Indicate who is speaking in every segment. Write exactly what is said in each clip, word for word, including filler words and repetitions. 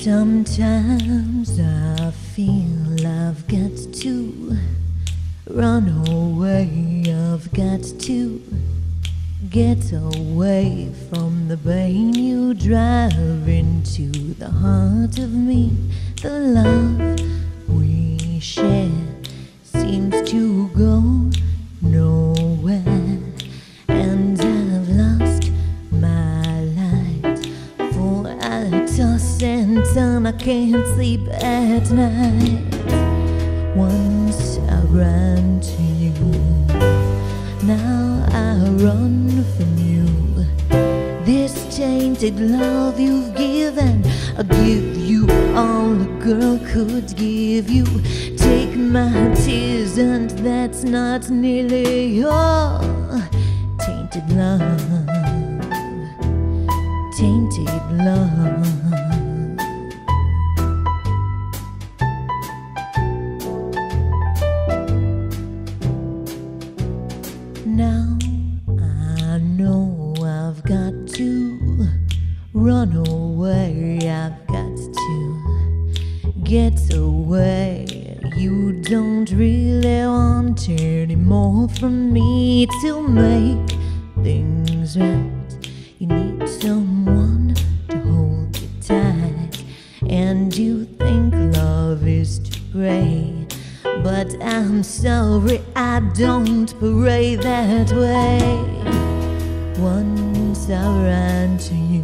Speaker 1: Sometimes I feel I've got to run away, I've got to get away from the pain you drive into the heart of me. The love we share seems to go nowhere, and I've lost my light, for I toss and turn, I can't sleep at night. Once I ran to you, now I run from you. This tainted love you've given, I give you all a girl could give you. Take my tears and that's not nearly all. Tainted love, tainted love. Now I know I've got to run away, I've got to get away. You don't really want any more from me to make things right. You need someone to hold you tight, and you think love is to pray. But I'm sorry, I don't pray that way. Once I ran to you,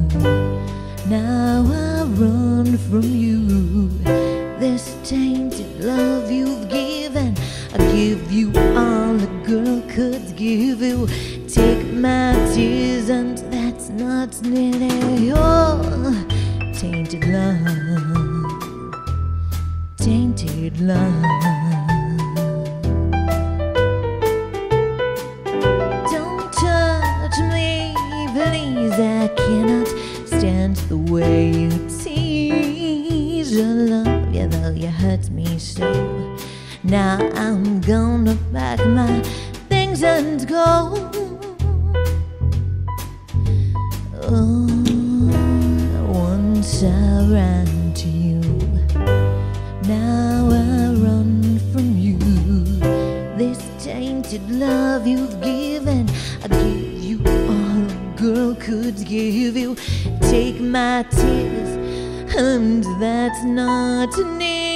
Speaker 1: now I run from you. This tainted love you've given, I give you all a girl could give you. Take my tears and that's not nearly all. Tainted love, tainted love. Don't touch me, please, I cannot stand the way you tease. I love you though you hurt me so. Now I'm gonna pack my things and go. Oh, once I ran to you, now I run from you. This tainted love you've given, I give you all a girl could give you. Take my tears, and that's not near.